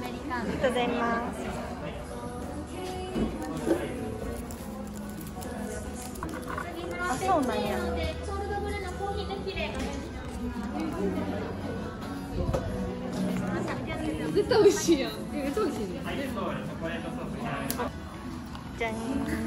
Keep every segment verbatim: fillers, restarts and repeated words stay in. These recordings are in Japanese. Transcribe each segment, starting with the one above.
メリカン。 ありがとうございます。あ、そうなんや。 ソールドブルーのコーヒーの綺麗が絶対美味しいやん。え、めっちゃ美味しいね。 じゃん。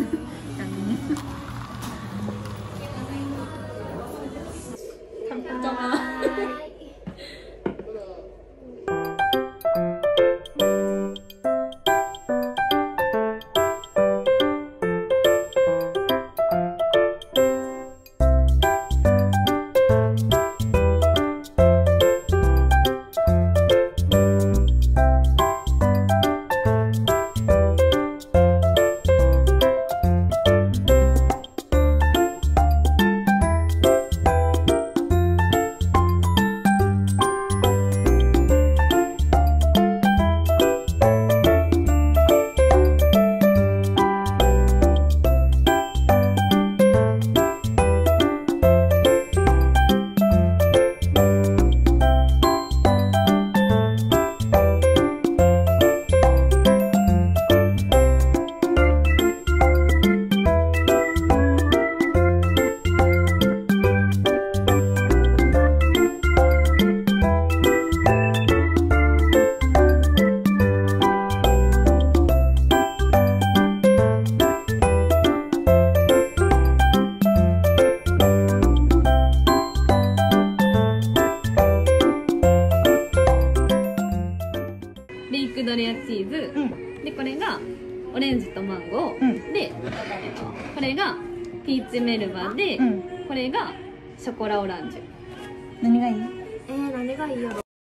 乾杯。ベイクドレアチーズ、うん、でこれがオレンジとマンゴー、うん、でこれがピーチメルバで、うん、これがショコラオランジュ。 何がいい？ えー、何がいいやろ。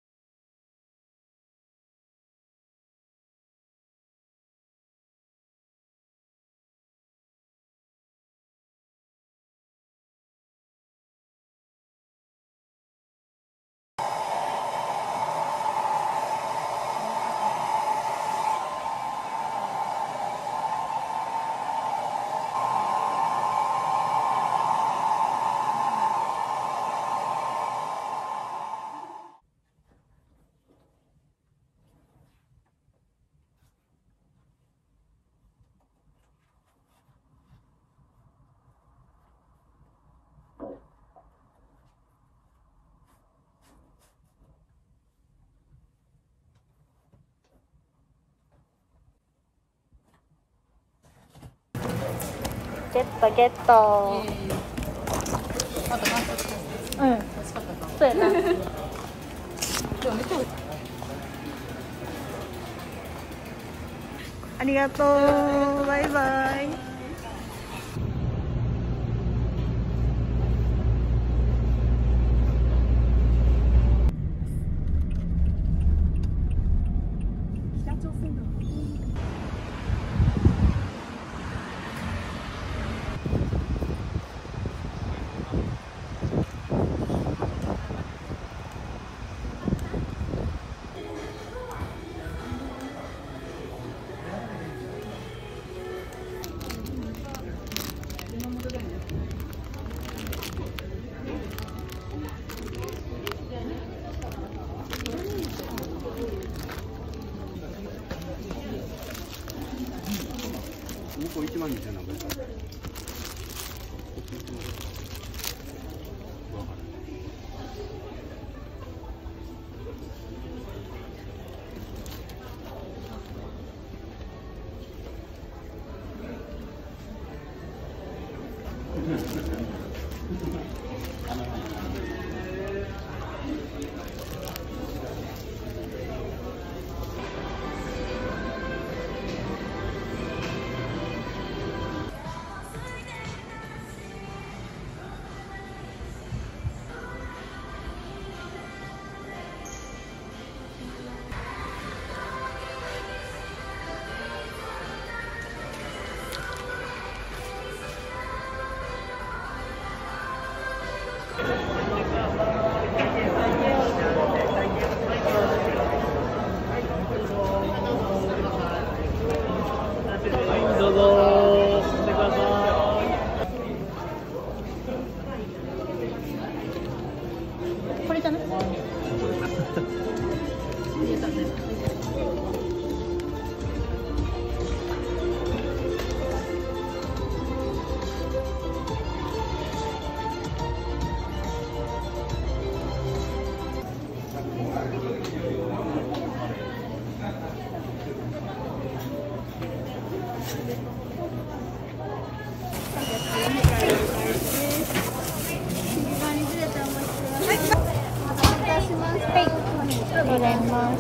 ゲットゲット。 あと感想してうん。美味しかったか。そうやな。ありがとう。バイバイ。北朝鮮だ。 向こう一万二千なんか。 ございます。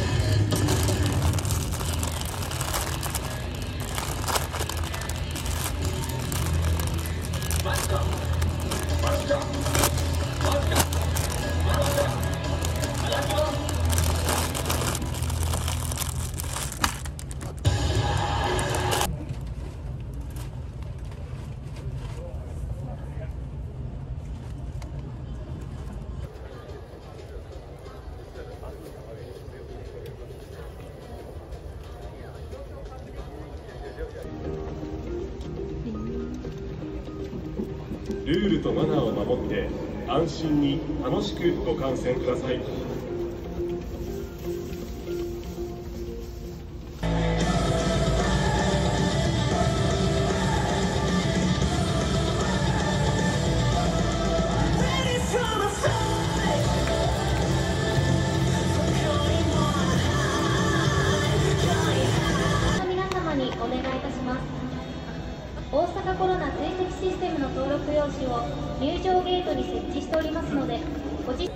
ルールとマナーを守って安心に楽しくご観戦ください。 皆様にお願いいたします。大阪コロナ追跡システムの登録用紙を入場ゲートに設置しておりますので、ご自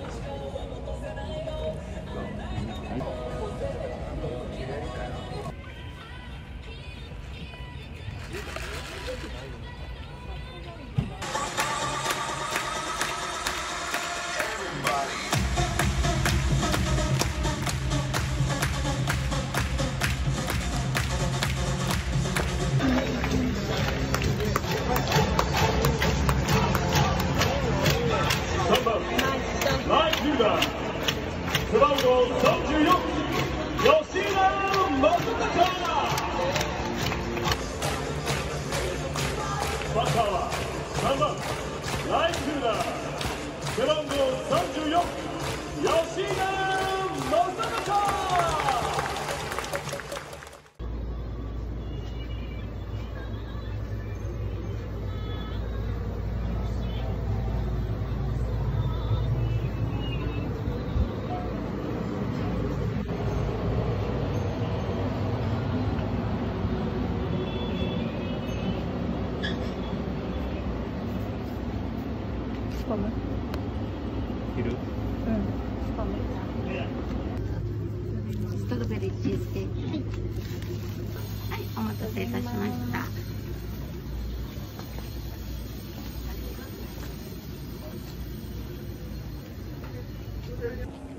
さんばんライフリーダー背番号さんじゅうよん吉田正尚。バッターはさんばんライフリーダー背番号さんじゅうよん吉田正尚。 スパム。 昼うん。スパム。 ストロベリーチーズケーキ。はい、はい、お待たせいたしました。